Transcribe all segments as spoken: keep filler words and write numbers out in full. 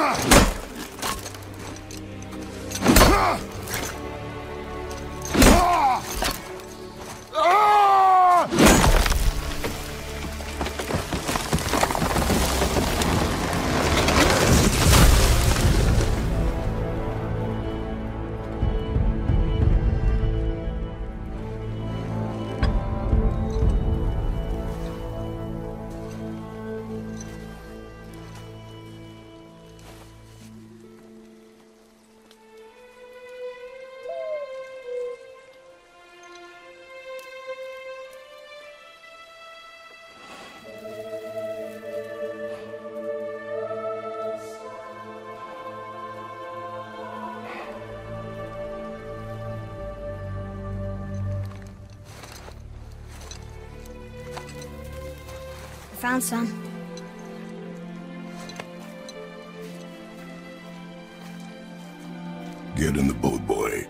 Found some. Get in the boat, boy.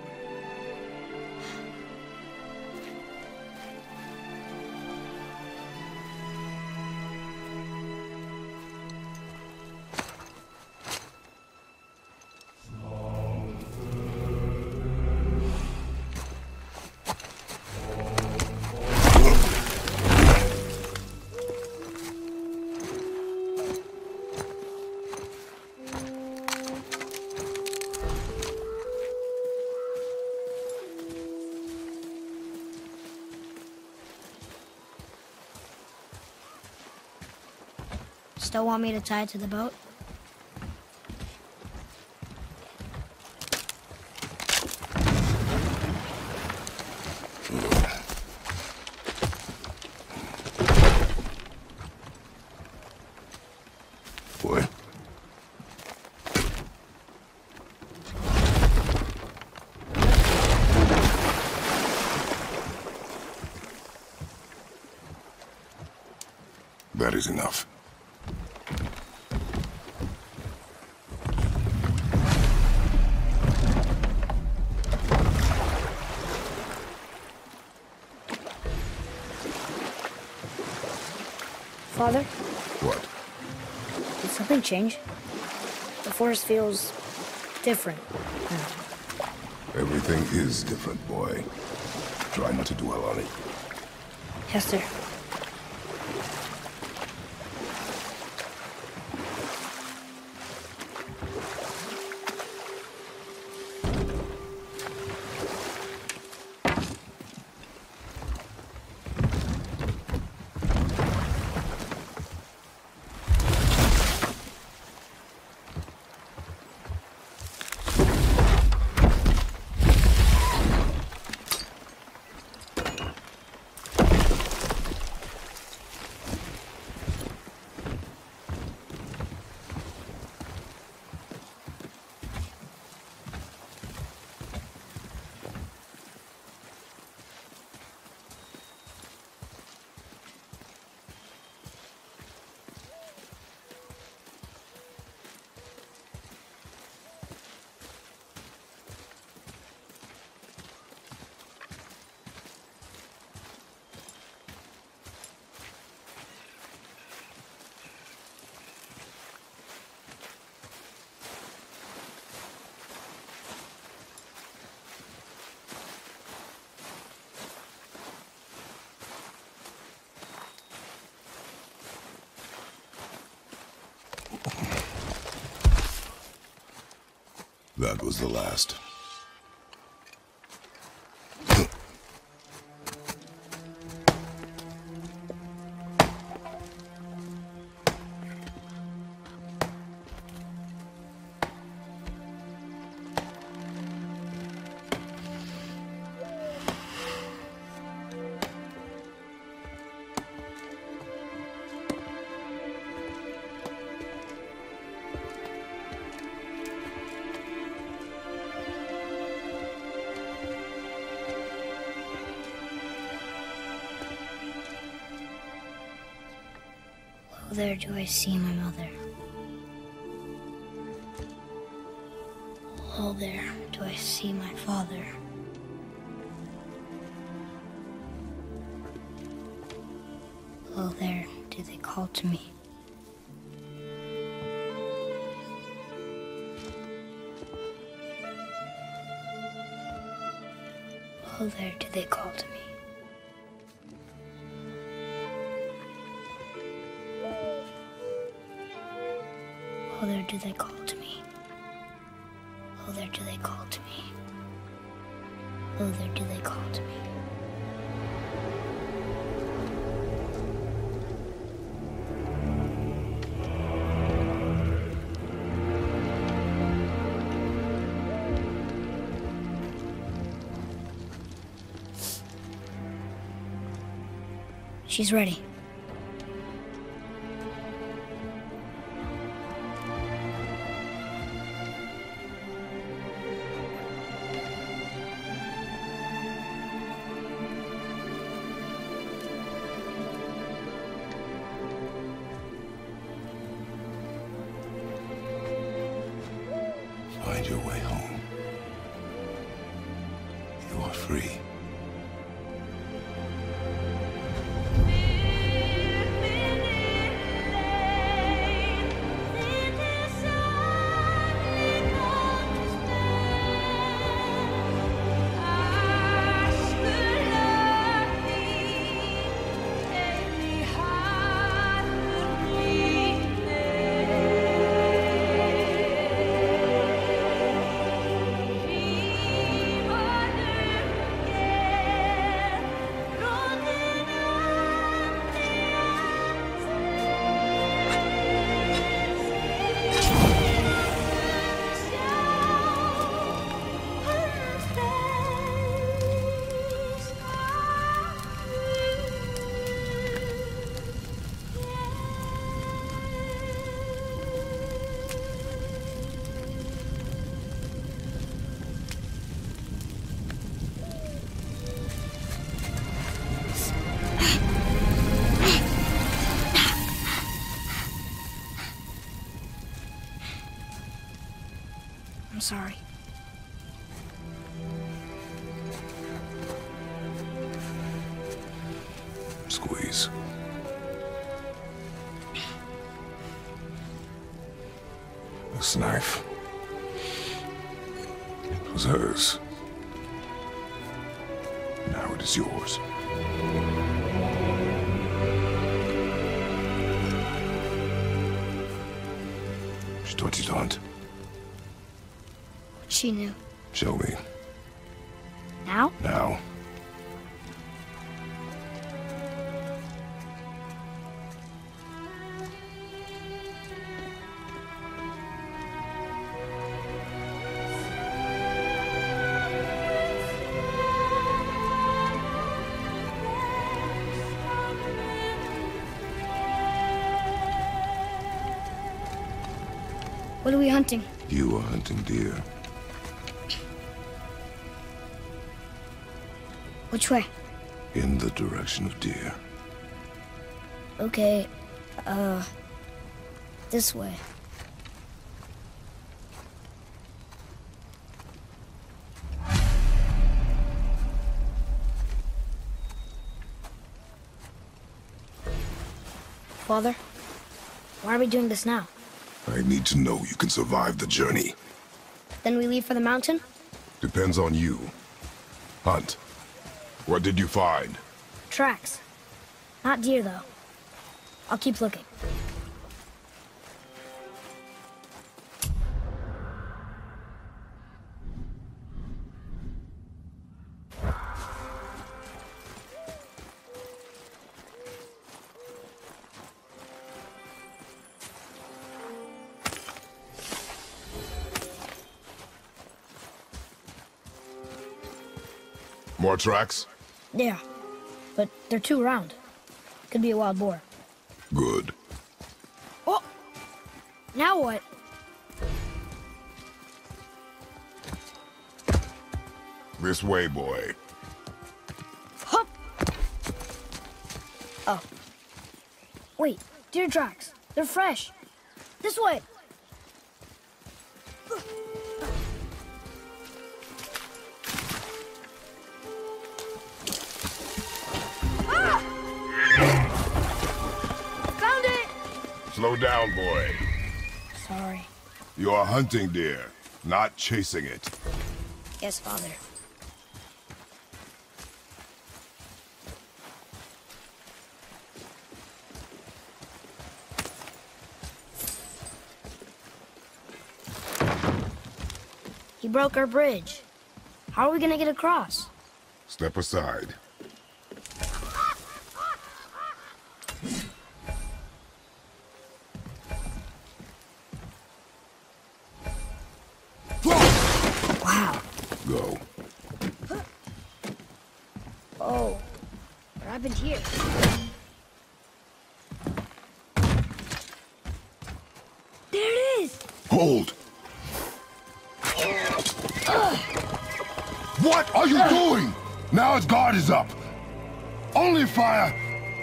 Still want me to tie it to the boat? Boy. That is enough. Father? What? Did something change? The forest feels different now. Everything is different, boy. Try not to dwell on it. Yes, sir. That was the last. There do I see my mother. Oh, there do I see my father. Oh, there do they call to me. Oh, there do they call to me. Oh, there do they call to me. Oh, there do they call to me. Oh, there do they call to me. She's ready. Find your way home. You are free. I'm sorry. Squeeze. This knife. It was hers. Now it is yours. Что делать? She knew. Show me. Now? Now. What are we hunting? You are hunting deer. Which way? In the direction of deer. Okay, uh, this way. Father, why are we doing this now? I need to know you can survive the journey. Then we leave for the mountain? Depends on you. Hunt. What did you find? Tracks. Not deer, though. I'll keep looking. More tracks? Yeah, but they're too round. Could be a wild boar. Good. Oh! Now what? This way, boy. Hup! Oh. Wait, deer tracks. They're fresh. This way! Slow down, boy. Sorry. You are hunting deer, not chasing it. Yes, Father. He broke our bridge. How are we gonna get across? Step aside. Wow. Go. Oh, what happened here? There it is! Hold! What are you doing? Now his guard is up. Only fire.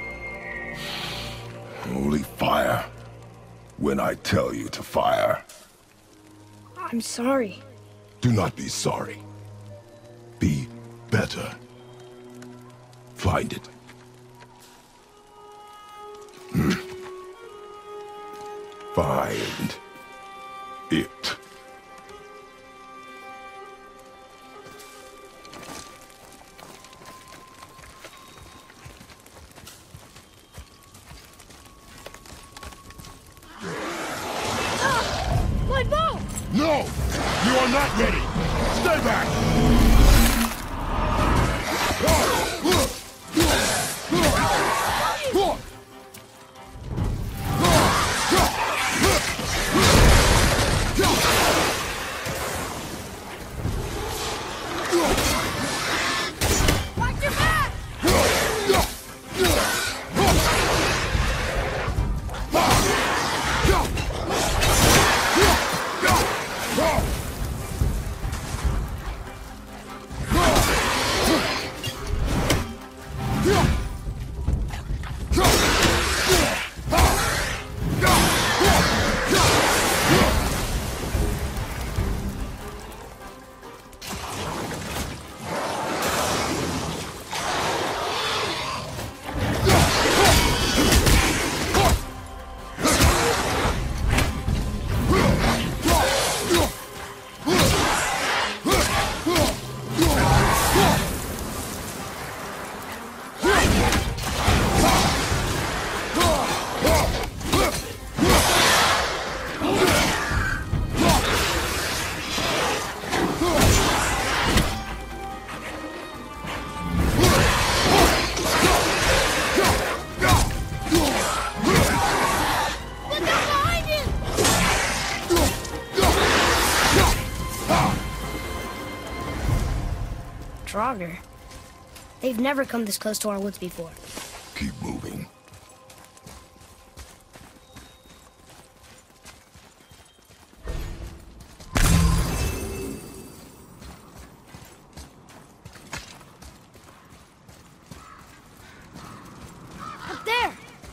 Only fire. When I tell you to fire. I'm sorry. Do not be sorry. Be better. Find it. Hmm. Find it. Ah! My bow! No! You are not ready! Stay back! Watch your back! Draugr. They've never come this close to our woods before. Keep moving. Up there!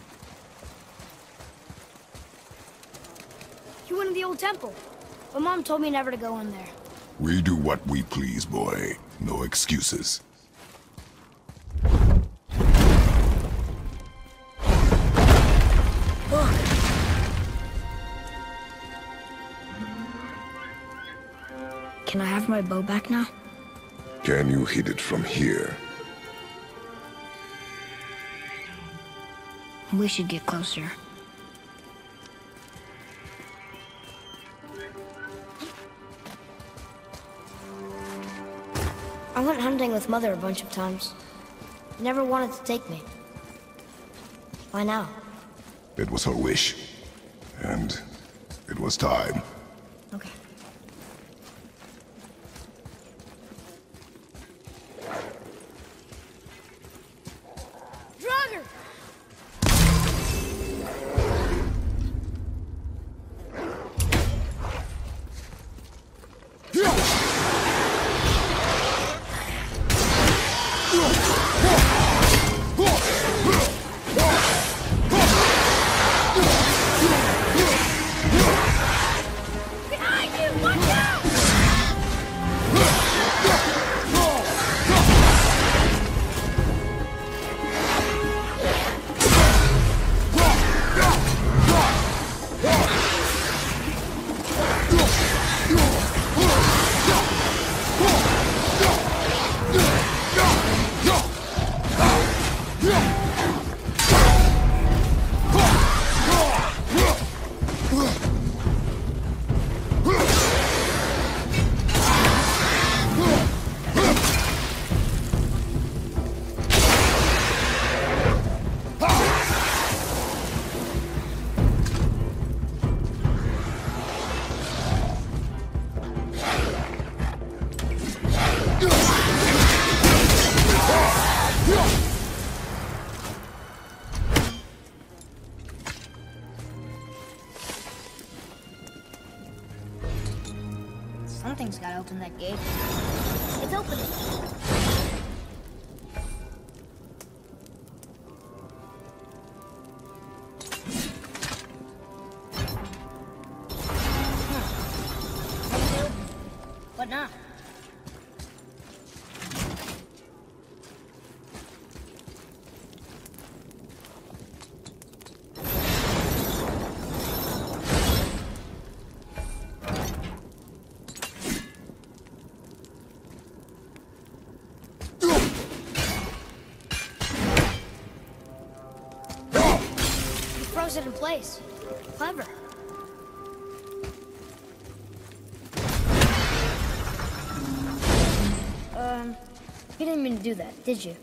You went in the old temple. But Mom told me never to go in there. We do what we please, boy. No excuses. Look. Can I have my bow back now? Can you hit it from here? We should get closer. I went hunting with Mother a bunch of times. She never wanted to take me. Why now? It was her wish. And it was time. Okay. Draugr! Behind you! Something's gotta open that gate. It's opening. What now? It in place. Clever. Um, you didn't mean to do that, did you?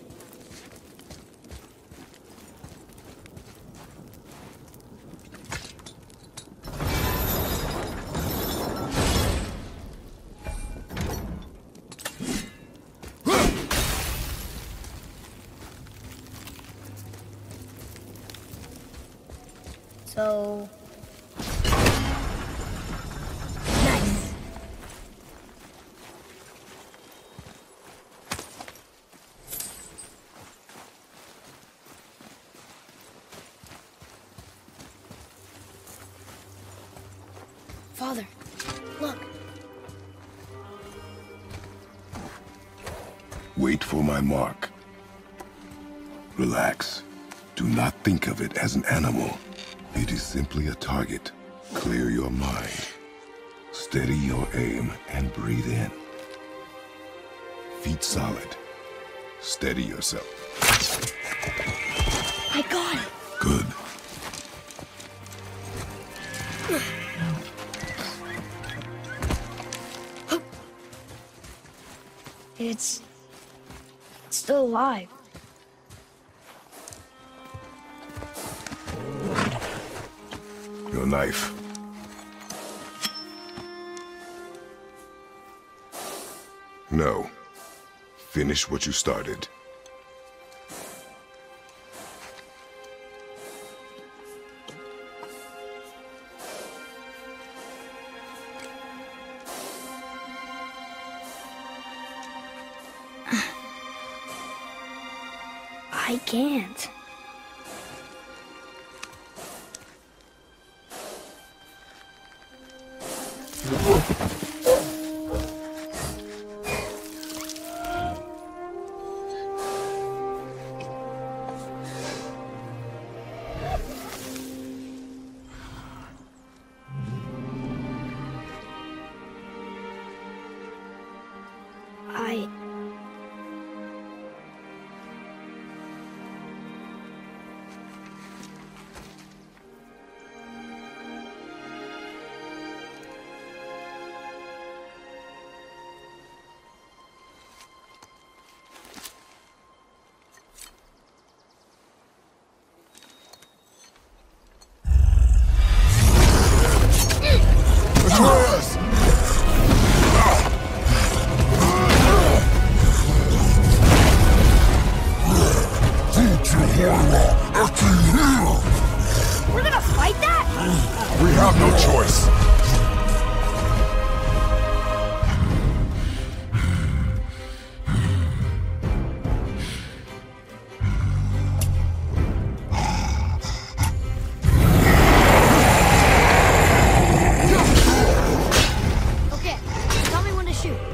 So... nice. Father, look. Wait for my mark. Relax. Do not think of it as an animal. It is simply a target. Clear your mind. Steady your aim and breathe in. Feet solid. Steady yourself. I got it. Good. It's... it's still alive. Your knife. No. Finish what you started. I can't. I... Atreus! We're gonna fight that? We have no choice. Okay, tell me when to shoot.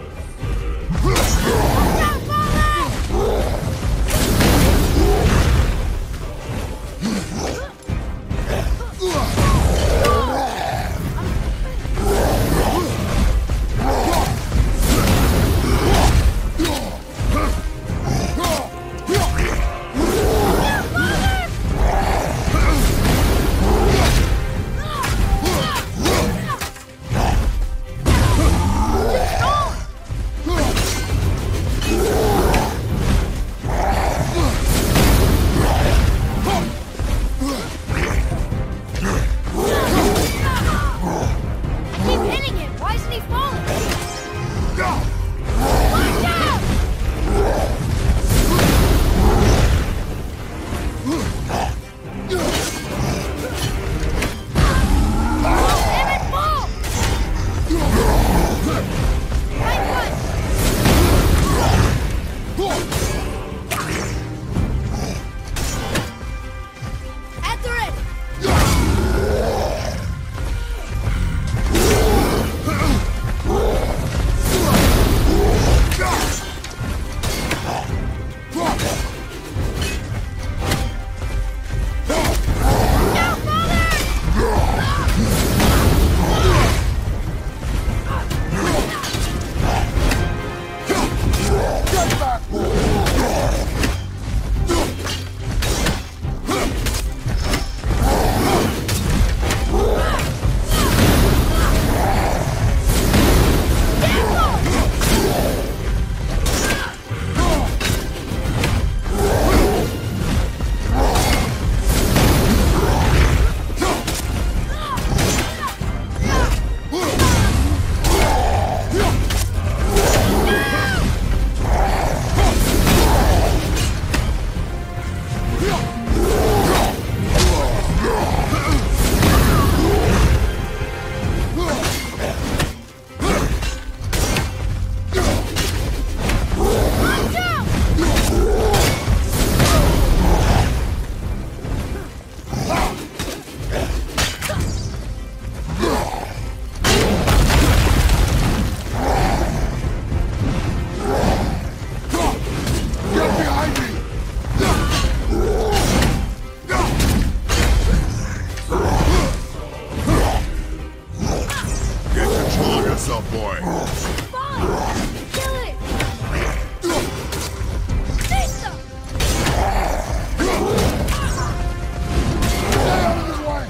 yourself, boy. Fine! Kill it! Lisa! Stay out of his way!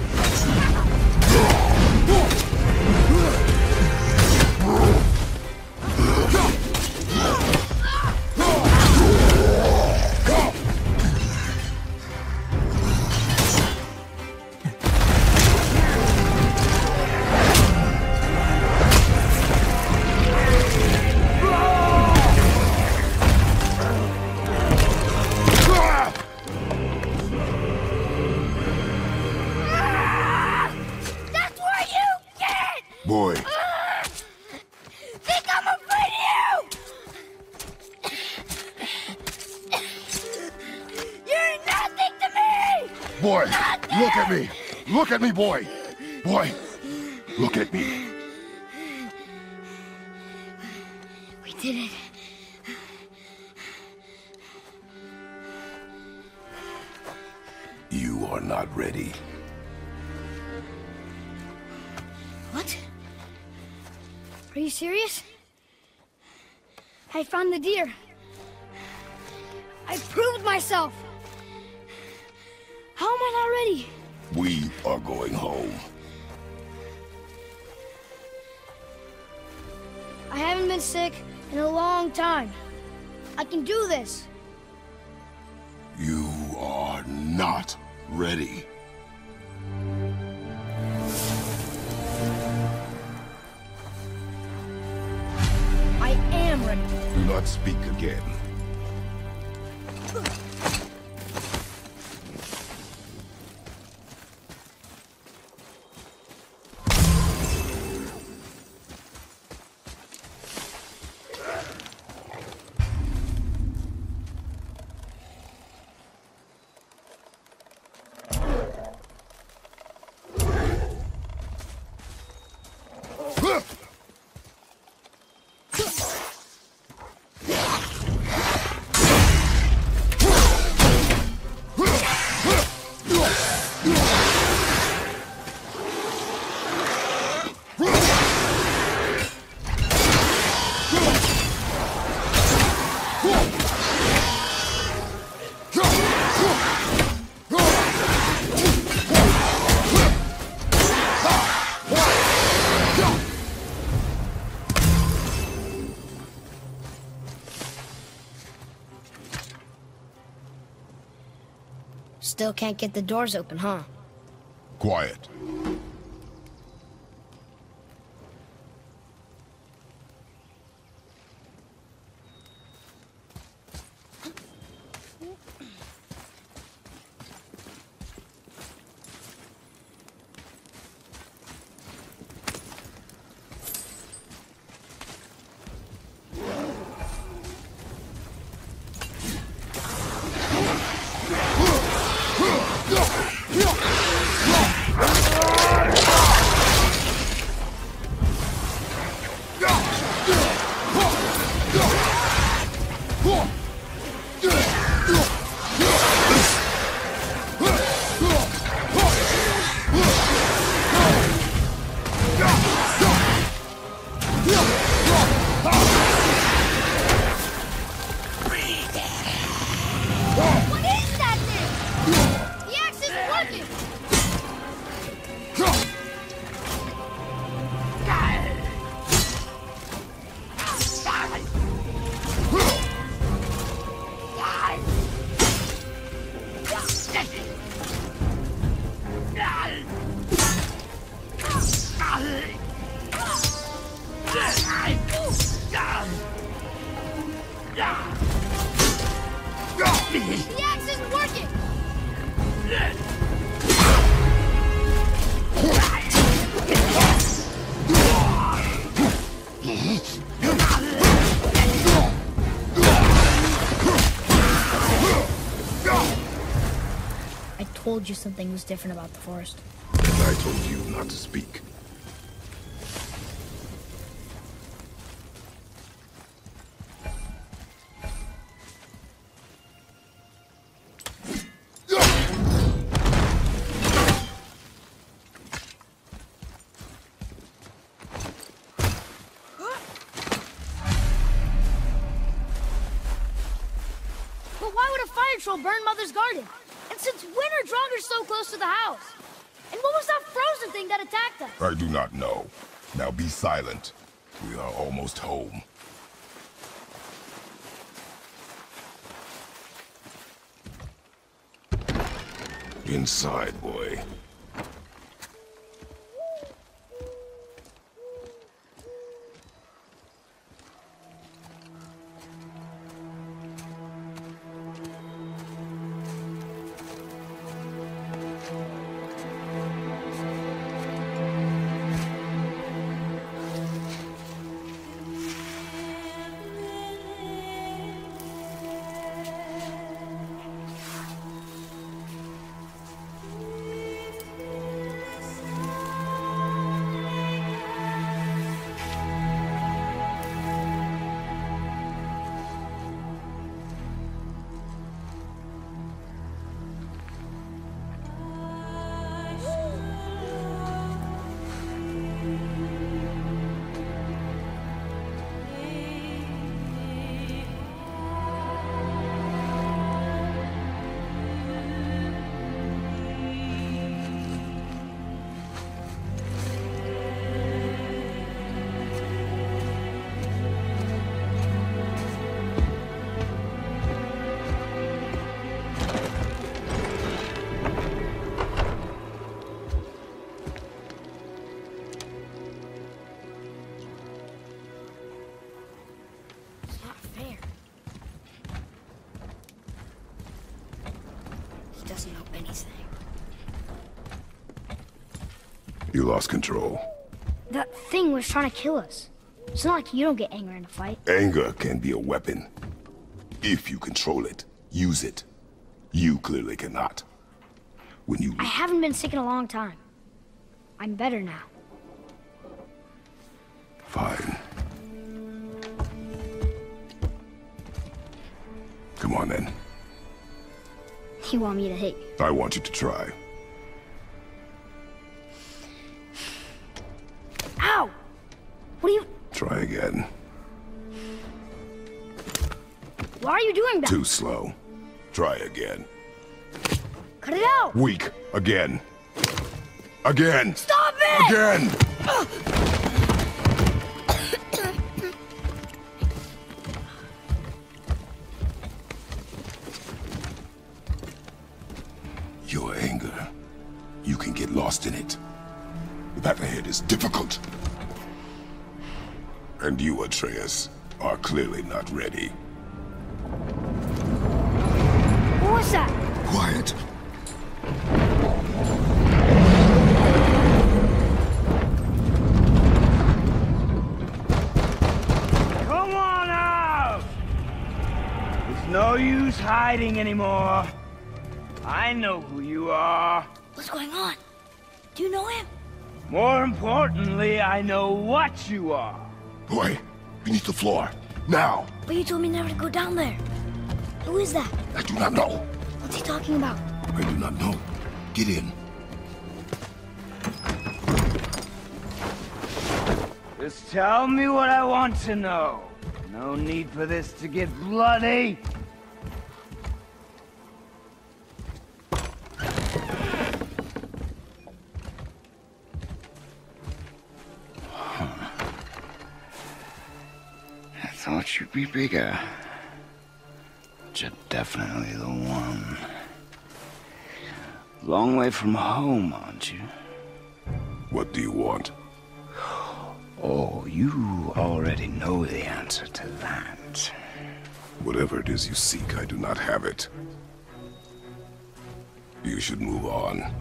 Boy. Uh, think I'm afraid of you! You're nothing to me! Boy, Nothing! look at me! Look at me, boy! Boy, look at me. We did it. You are not ready. What? Are you serious? I found the deer. I proved myself. How am I not ready? We are going home. I haven't been sick in a long time. I can do this. You are not ready. I am ready. Do not speak again. Still can't get the doors open, huh? Quiet. What is that thing? The axe isn't working! The axe isn't working! I told you something was different about the forest. And I told you not to speak. control burned Mother's garden. And since when are Draugrs so close to the house? And what was that frozen thing that attacked us? I do not know. Now be silent. We are almost home. Inside, boy. Doesn't know anything. You lost control. That thing was trying to kill us. It's not like you don't get angry in a fight. Anger can be a weapon. If you control it, use it. You clearly cannot. When you... I haven't been sick in a long time. I'm better now. Fine. Come on then. You want me to hit you? I want you to try. Ow! What are you... Try again. Why are you doing that? Too slow. Try again. Cut it out! Weak. Again. Again! Stop it! Again! Your anger. You can get lost in it. The path ahead is difficult. And you, Atreus, are clearly not ready. What was that? Quiet. Come on out! There's no use hiding anymore. I know who you are. What's going on? Do you know him? More importantly, I know what you are. Boy, beneath the floor. Now! But you told me never to go down there. Who is that? I do not know. What's he talking about? I do not know. Get in. Just tell me what I want to know. No need for this to get bloody. Thought you'd be bigger. But you're definitely the one. Long way from home, aren't you? What do you want? Oh, you already know the answer to that. Whatever it is you seek, I do not have it. You should move on.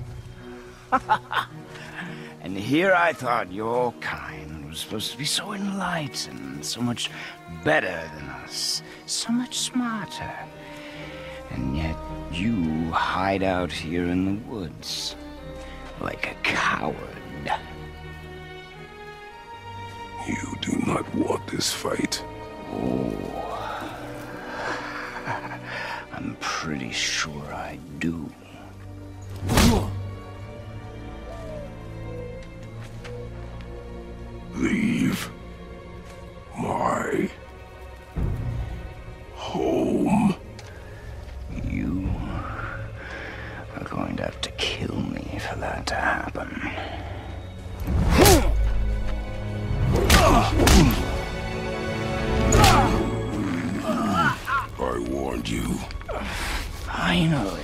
And here I thought your kind was supposed to be so enlightened, so much better than us, so much smarter. And yet you hide out here in the woods, like a coward. You do not want this fight. Oh, I'm pretty sure I do. Leave my home. You warned you. Finally.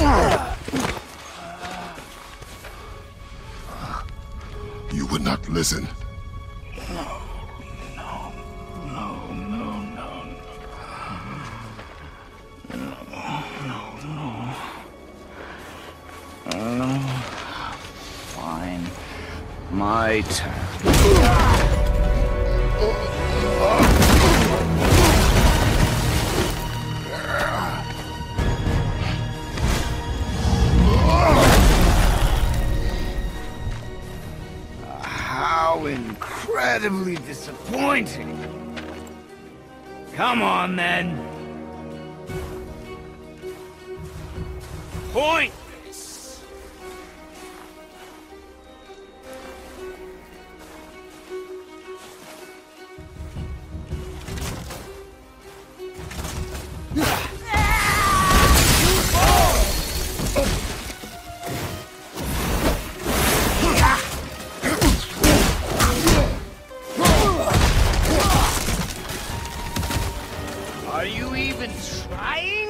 You would not listen. No, no, no, no, no. No, no, no. No. Fine. My turn. How incredibly disappointing. Come on, then. Point this. Are you even trying?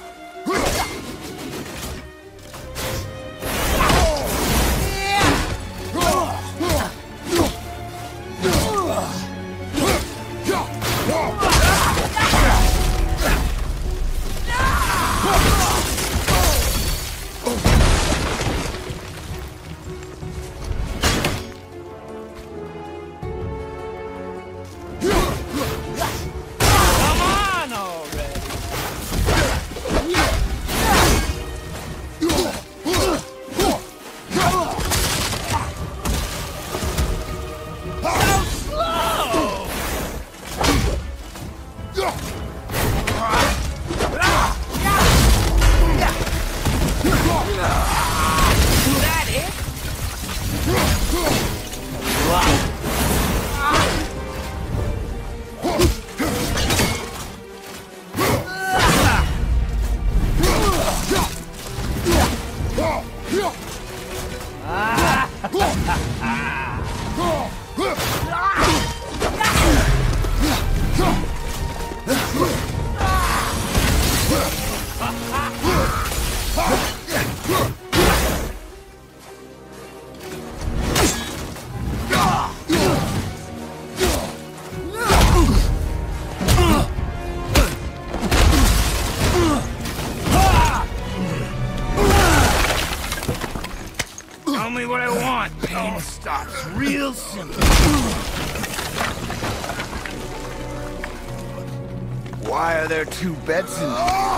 Tell me what I want. Pain stops real simple. Why are there two beds in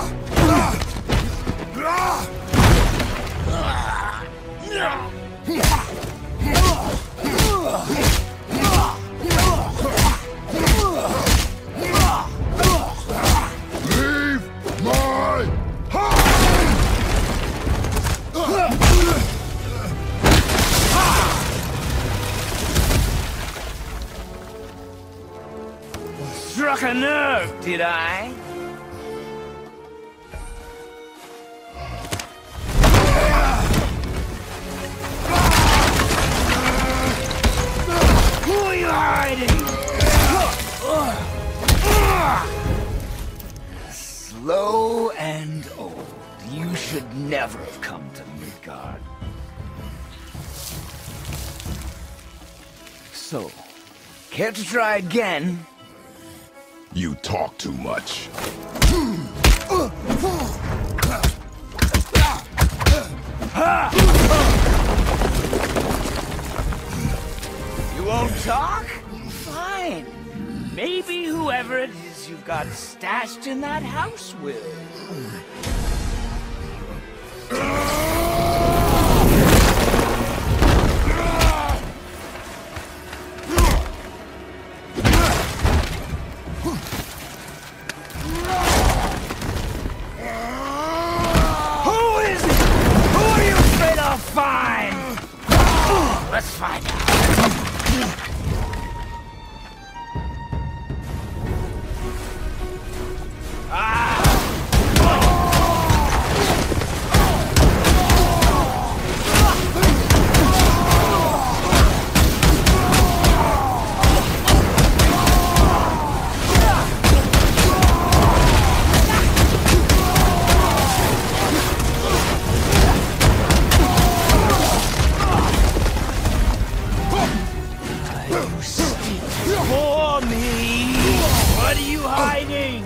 Leave my house! Struck a nerve, did I? Who are you hiding? Slow and old. You should never have come to Midgard. So, care to try again? You talk too much. You won't talk? Fine. Maybe whoever it is you've got stashed in that house will. Who is it? Who are you afraid I'll find? Let's find out. Ah! saw me! What are you hiding?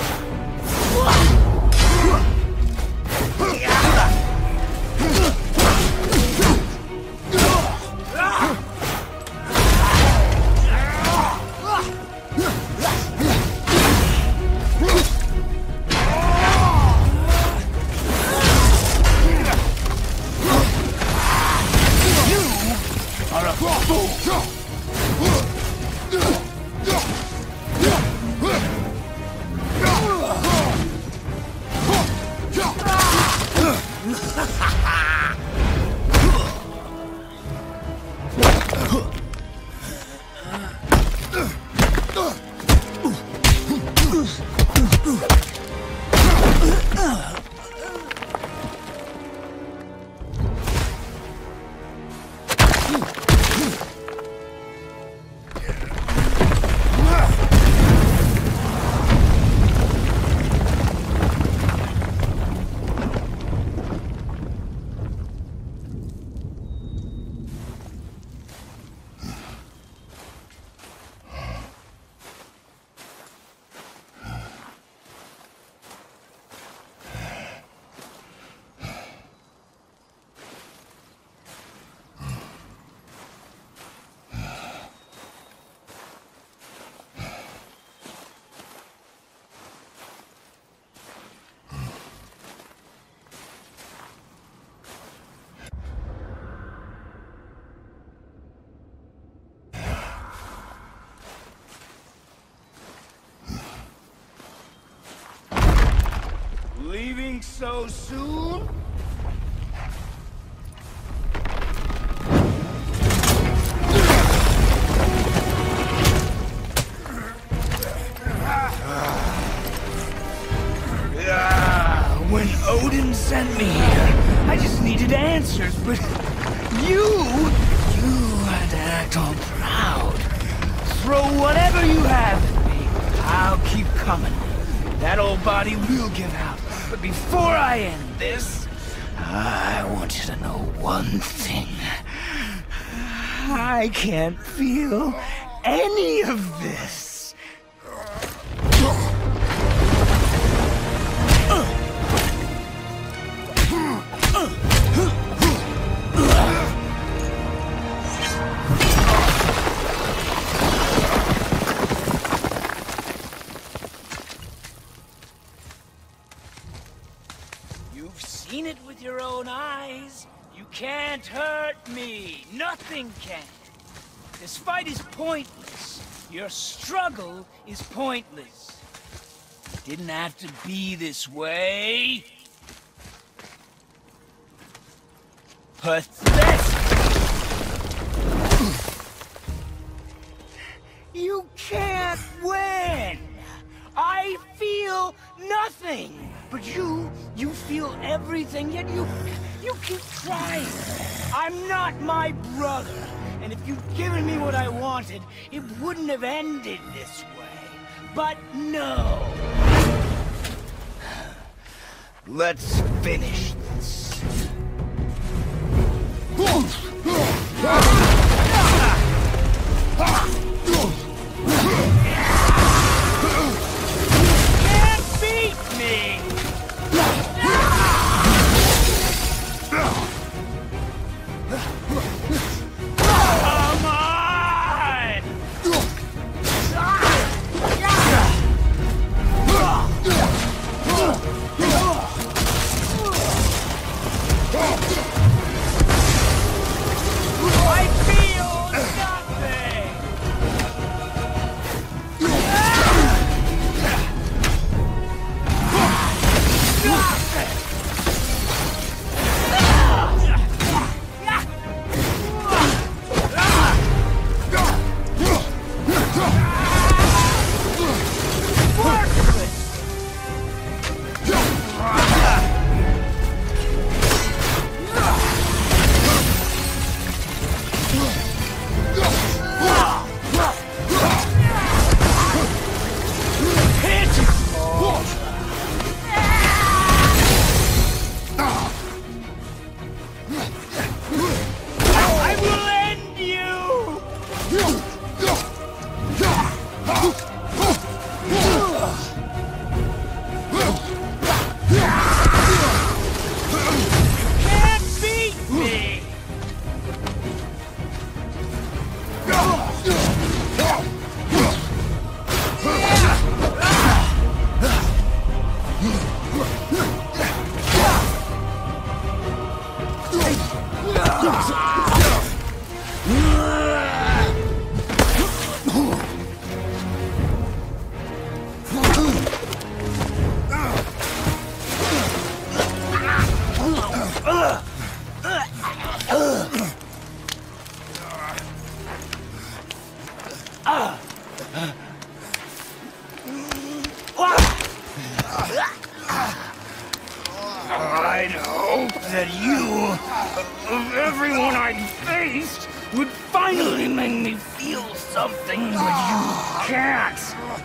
Leaving so soon? Ah, when Odin sent me here, I just needed answers, but you, you had to act all proud. Throw whatever you have at me. I'll keep coming. That old body will give out. But before I end this, I want you to know one thing. I can't feel any of this. Seen it with your own eyes. You can't hurt me. Nothing can. This fight is pointless. Your struggle is pointless. It didn't have to be this way. Pathetic. You can't win. I feel nothing. But you, you feel everything, yet you, you keep trying. I'm not my brother, and if you'd given me what I wanted, it wouldn't have ended this way. But no. Let's finish this. Can't beat me! Come on! I feel nothing! I'd hope that you, of everyone I'd faced, would finally make me feel something, but you can't.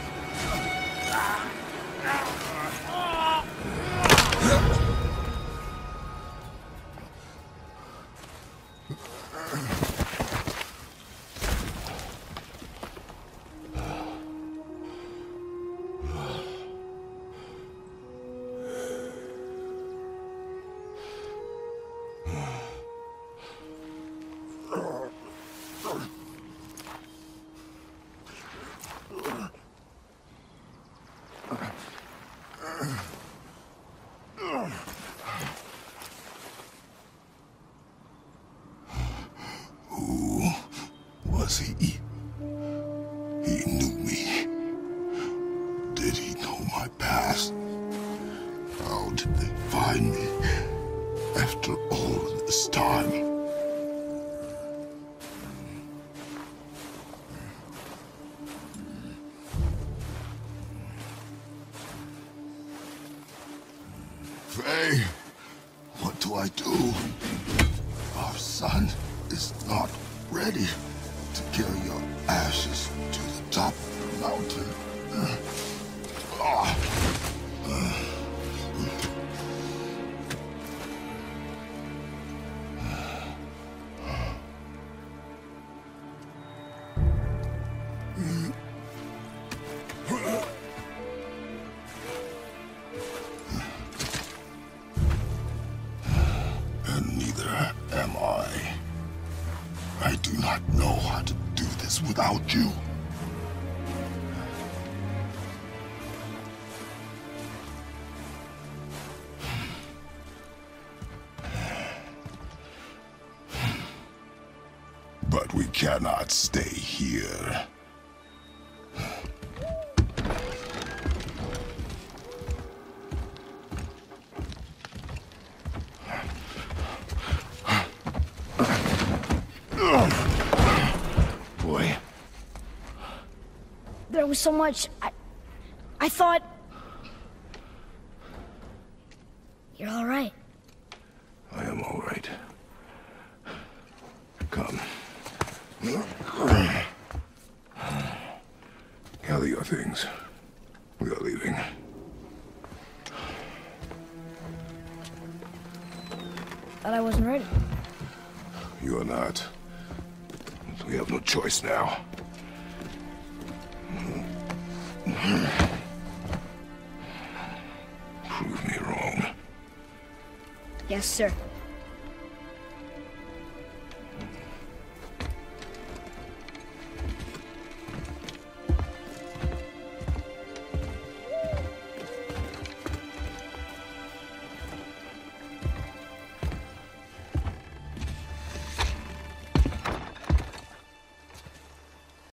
He? He knew me. Did he know my past? How did they find me after all this time? Faye, what do I do? Our son is not ready to carry your ashes to the top of the mountain. Uh, uh, uh, and neither am I. I do not know how to do this without you. But we cannot stay here. Boy. There was so much. I, I thought... You're all right. I am all right. Come. Gather your things. We are leaving. Thought I wasn't ready. You are not. We have no choice now. Yes, sir.